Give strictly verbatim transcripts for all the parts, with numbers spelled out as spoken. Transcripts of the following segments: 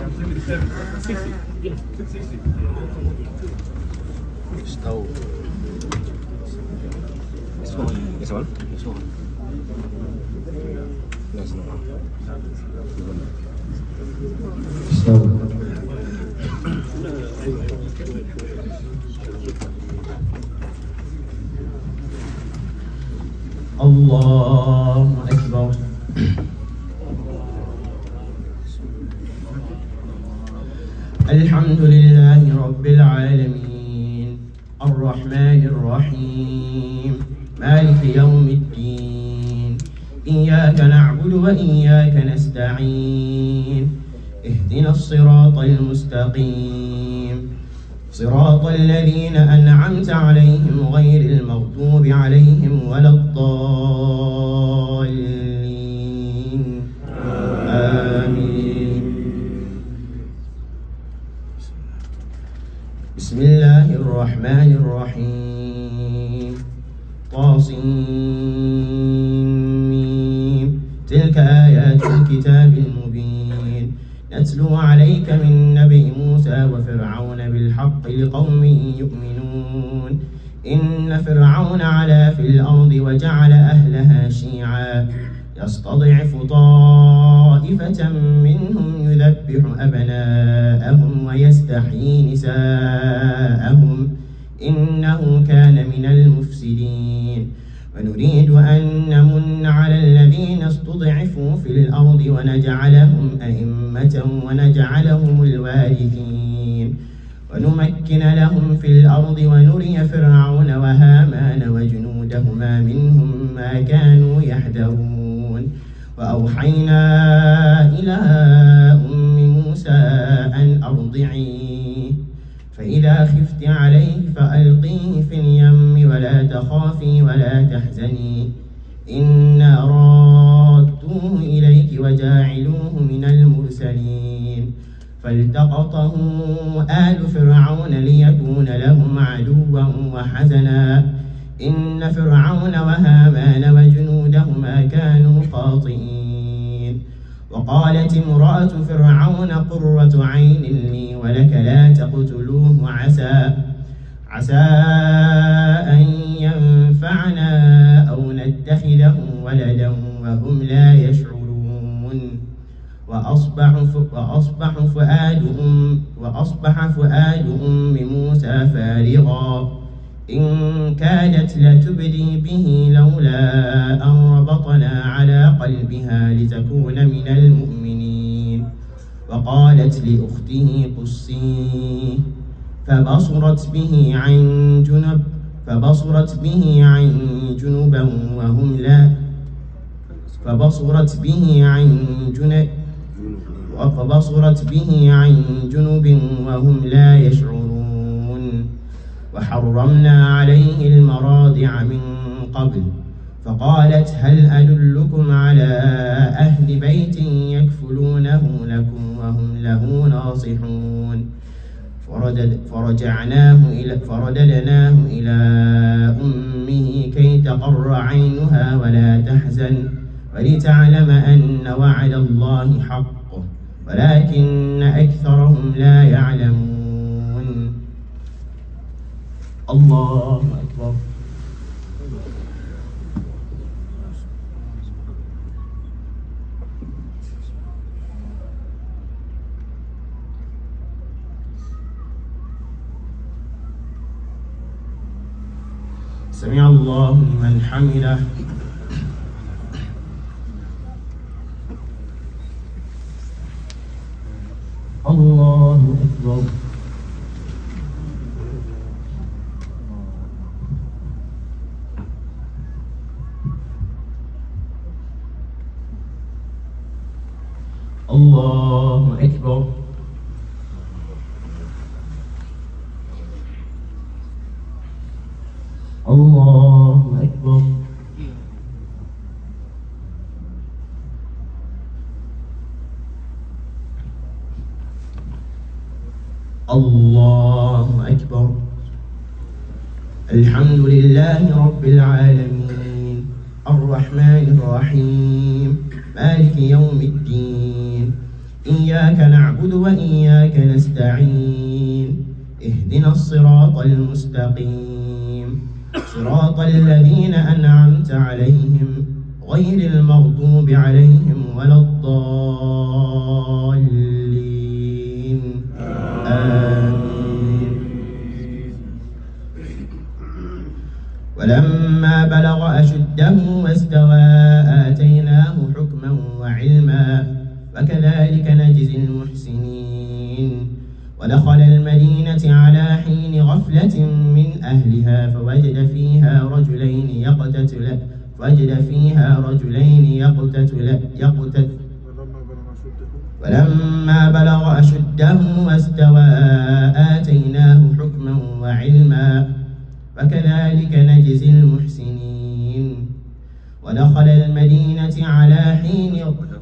استووا. يسمعون؟ يسمعون. لا يسمعون. استووا. الله أكبر. الحمد لله رب العالمين الرحمن الرحيم مالك يوم الدين إياك نعبد وإياك نستعين اهدنا الصراط المستقيم صراط الذين أنعمت عليهم غير المغضوب عليهم ولا الضالين آمين. بسم الله الرحمن الرحيم طاسين تلك آيات الكتاب المبين نتلو عليك من نبي موسى وفرعون بالحق لقوم يؤمنون إن فرعون علا في الأرض وجعل أهلها شيعا يستضعف طائفة منهم يذبح أبناءهم ويستحيي نساءهم إنه كان من المفسدين ونريد أن نمن على الذين استضعفوا في الأرض ونجعلهم أئمة ونجعلهم الوارثين ونمكن لهم في الأرض ونري فرعون وهامان وجنودهما منهم ما كانوا يحذرون وأوحينا إلى أم موسى أن أرضعيه فإذا خفت عليه فألقيه في اليم ولا تخافي ولا تحزني إنا رادوه إليك وجاعلوه من المرسلين فالتقطه آل فرعون ليكون لهم عدوا وحزنا إن فرعون وهامان وجنودهما كانوا خاطئين وقالت امرأة فرعون قرة عين لي ولك لا تقتلوه عسى عسى أن ينفعنا أو نتخذه ولدا وهم لا يشعرون وأصبح وأصبح فؤاد أم وأصبح فؤاد أم موسى فارغا إن كادت لتبدي به لولا أن ربطنا على قلبها لتكون من المؤمنين وقالت لأخته قصيه فبصرت به عن جنب فبصرت به عن جنبا وهم لا فبصرت به عن جنب فبصرت به عن جنب وهم لا يشعرون وحرمنا عليه المراضع من قبل فقالت هل أدلكم على أهل بيت يكفلونه لكم وهم له ناصحون فردد فرجعناه إلى فرددناه إلى أمه كي تقر عينها ولا تحزن ولتعلم أن وعد الله حق ولكن أكثرهم لا يعلمون. الله أكبر. سمع الله لمن حمده. الله أكبر. الله أكبر. الله أكبر. الله أكبر. الحمد لله رب العالمين الرحمن الرحيم مالك يوم الدين إياك نعبد وإياك نستعين اهدنا الصراط المستقيم صراط الذين أنعمت عليهم غير المغضوب عليهم ولا الضالين آمين. ولما بلغ أشده واستوى آتيناه حكما وعلما وكذلك نجزي المحسنين. ودخل المدينة على حين غفلة من أهلها فوجد فيها رجلين يقتتلان وجد فيها رجلين يقتتلان يقتت ولما بلغ أشده واستوى آتيناه حكما وعلما وكذلك نجزي المحسنين. ودخل المدينة على حين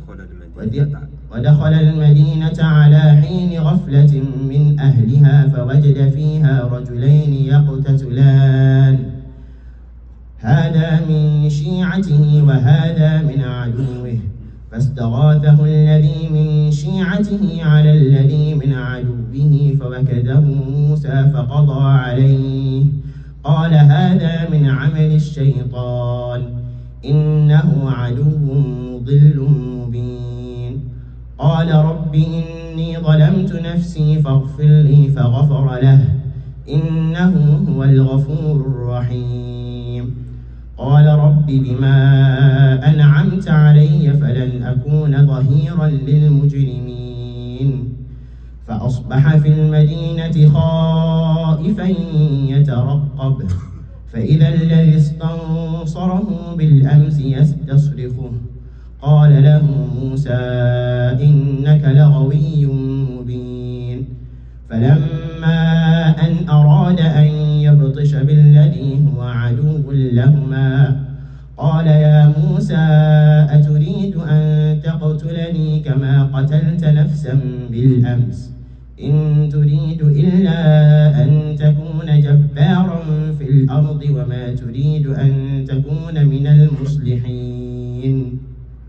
ودخل المدينة على حين غفلة من أهلها فوجد فيها رجلين يقتتلان هذا من شيعته وهذا من عدوه فاستغاثه الذي من شيعته على الذي من عدوه فوكزه موسى فقضى عليه قال هذا من عمل الشيطان إنه عدو مضل مبين. قال رب إني ظلمت نفسي فاغفر لي فغفر له إنه هو الغفور الرحيم. قال رب بما أنعمت علي فلن أكون ظهيرا للمجرمين. فأصبح في المدينة خائفا يترقب فإذا الذي استنصره بالأمس يستصرخه قال له موسى إنك لغوي مبين. فلما أن أراد أن يبطش بالذي هو عدو لهما قال يا موسى أتريد أن تقتلني كما قتلت نفسا بالأمس إن تريد إلا أن تكون جبارا في الأرض وما تريد أن تكون من المصلحين.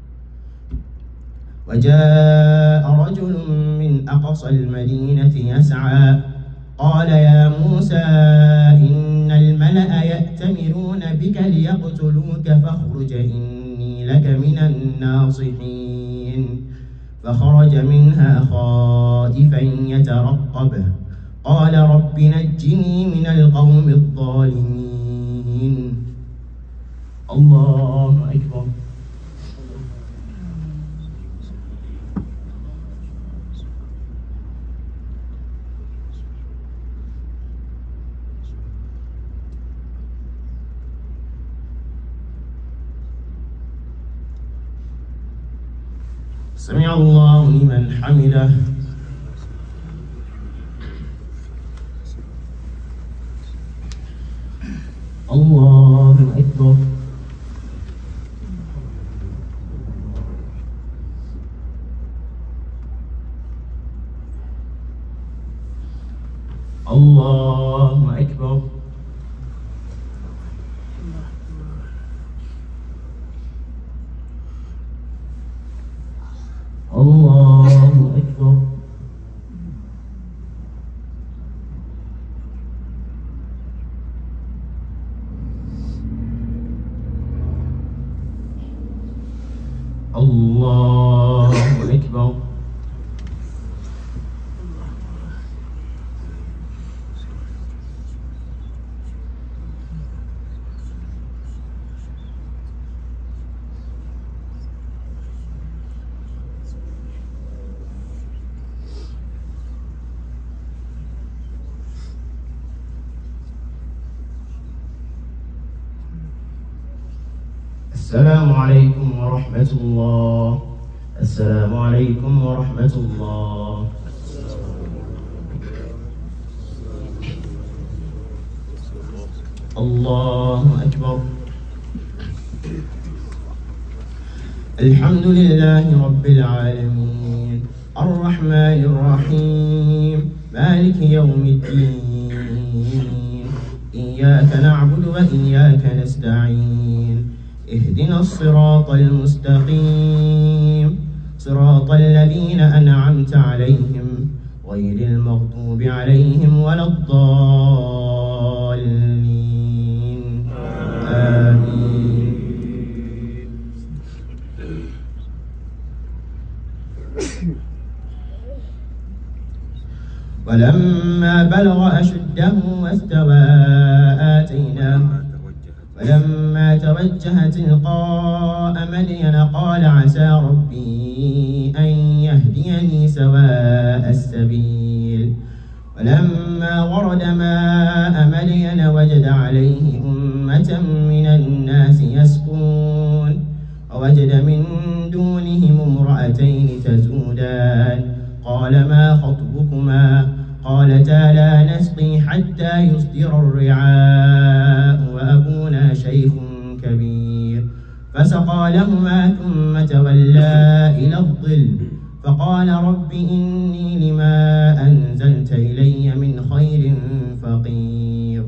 وجاء رجل من أقصى المدينة يسعى قال يا موسى إن الملأ يأتمرون بك ليقتلوك فاخرج إني لك من الناصحين. فخرج منها خائفا يترقب قال رب نجني من القوم الظالمين. الله أكبر. سمع الله لمن حمده. الله أكبر. الله أكبر. الله أكبر. الله أكبر. السلام عليكم ورحمة الله. السلام عليكم ورحمة الله. الله أكبر. الحمد لله رب العالمين الرحمن الرحيم مالك يوم الدين إياك نعبد وإياك نستعين اهدنا الصراط المستقيم صراط الذين أنعمت عليهم غير المغضوب عليهم ولا الضالين آمين. ولما بلغ أشده واستوى آتيناه ولما توجه تلقاء مدين قال عسى ربي أن يهديني سواء السبيل. ولما ورد ماء مدين وجد عليه أمة من الناس يسقون ووجد من دونهم امرأتين تزودان قال ما خطبكما قالتا لا نسقي حتى يصدر الرعاء وأبونا شيخ كبير فسقى لهما ثم تولى إلى الظل فقال رب إني لما أنزلت إلي من خير فقير.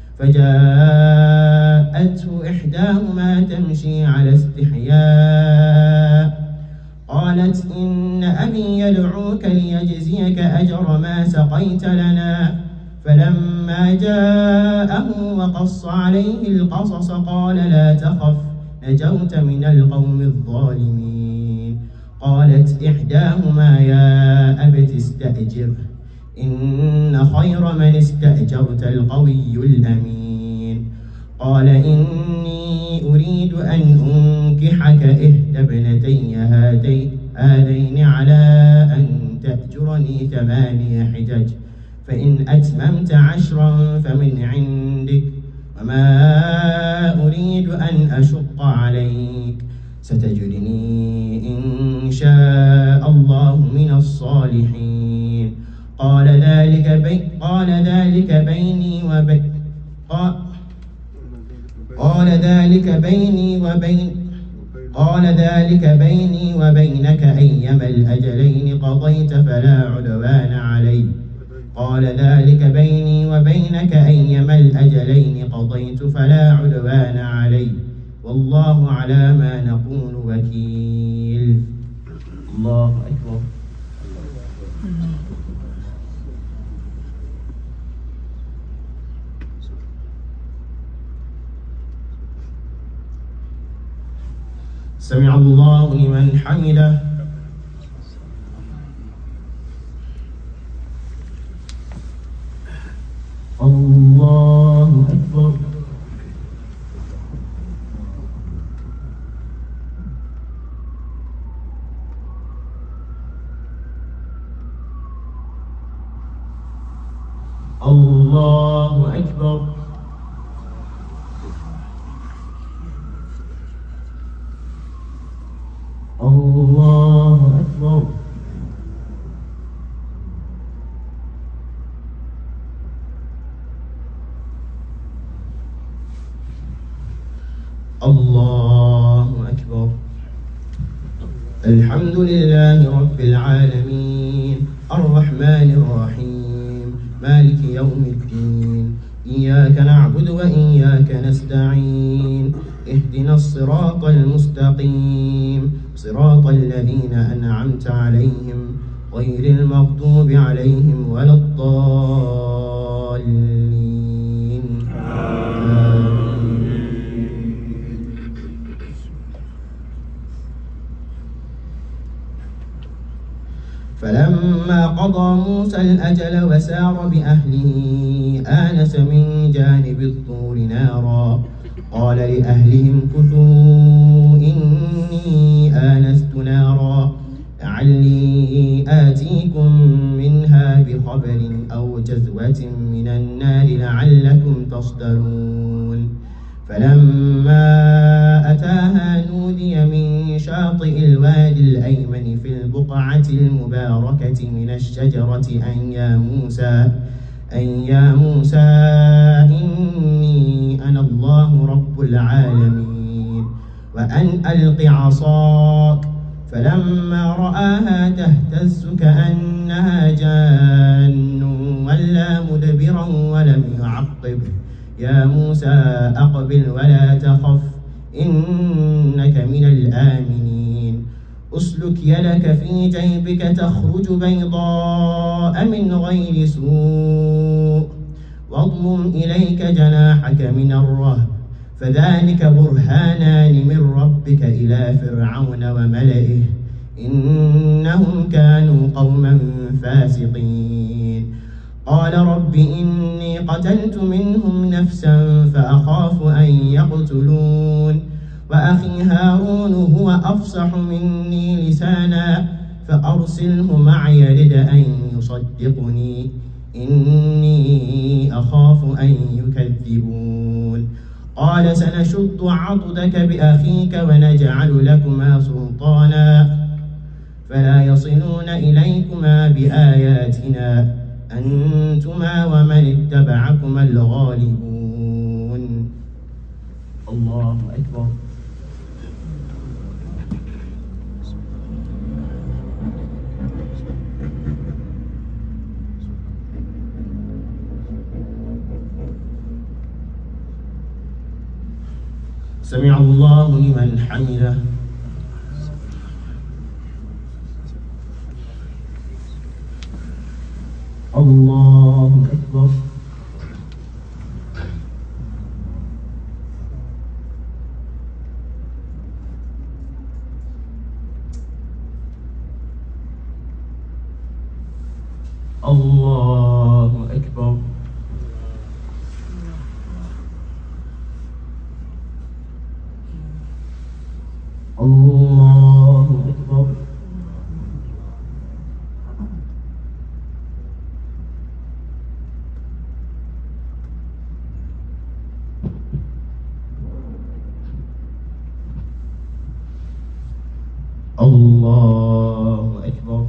فجاءته إحداهما تمشي على استحياء قالت إن أبي يدعوك ليجزيك أجر ما سقيت لنا. فلما جاءه وقص عليه القصص قال لا تخف نجوت من القوم الظالمين. قالت إحداهما يا أبت استأجره إن خير من استأجرت القوي الأمين. قال إني أريد أن أنكحك إحدى ابنتي هذين على أن تأجرني ثماني حجج فإن أتممت عشرا فمن عندك وما أريد أن أشق عليك ستجدني إن شاء الله من الصالحين. قال ذلك بي قال ذلك بيني وبين قال ذلك بيني وبين قال ذلك بيني وبينك أيما الأجلين قضيت فلا عدوان علي قال ذلك بيني وبينك أيما الأجلين قضيت فلا عدوان علي والله على ما نقول وكيل. الله أكبر. سمع الله لمن حمده. الله أكبر. الله أكبر. الله أكبر. الله أكبر. الحمد لله رب العالمين الرحمن الرحيم مالك يوم الدين إياك نعبد وإياك نستعين اهدنا الصراط المستقيم صراط الذين أنعمت عليهم غير المغضوب عليهم ولا الضالين آمين. فلما قضى موسى الأجل وسار بأهله آنس من جانب الطور نارا قال لأهلهم كثوا إني آنست نارا لعلي آتيكم منها بخبر أو جذوة من النار لعلكم تصطلون. فلما أتاها نودي من شاطئ الوادي الأيمن في البقعة المباركة من الشجرة أن يا موسى أن يا موسى إني أنا الله رب العالمين وأن ألق عصاك. فلما رآها تهتز كأنها جان ولا مدبرا ولم يعقب يا موسى أقبل ولا تخف إنك من الآمنين. أسلك يدك في جيبك تخرج بيضاء من غير سوء واضمم إليك جناحك من الرهب فذلك برهانان من ربك إلى فرعون وملئه إنهم كانوا قوما فاسقين قال رب إني قتلت منهم نفسا فأخاف أن يقتلون وأخي هارون هو أفصح مني لسانا فأرسله معي يرد أن يصدقني إني أخاف أن يكذبون قال سنشد عضدك بأخيك ونجعل لكما سلطانا فلا يصلون إليكما بآياتنا أنتما ومن اتبعكما الغالبون الله أكبر. سمع الله لمن حمده. الله أكبر. الله أكبر. الله أكبر. الله أكبر.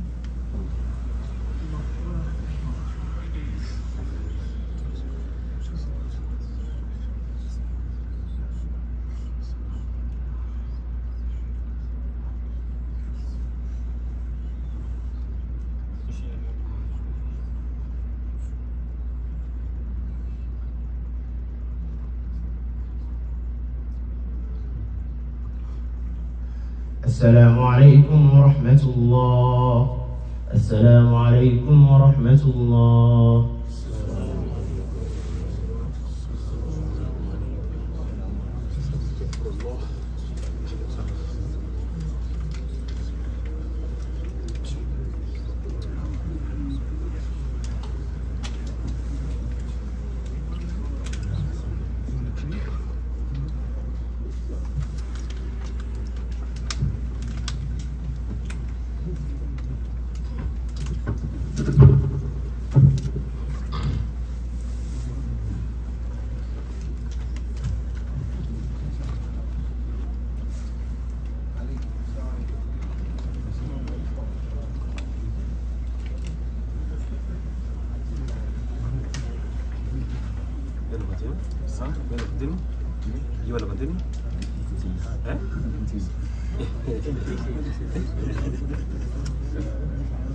السلام عليكم ورحمة الله. السلام عليكم ورحمة الله. Gimana continue? Eh?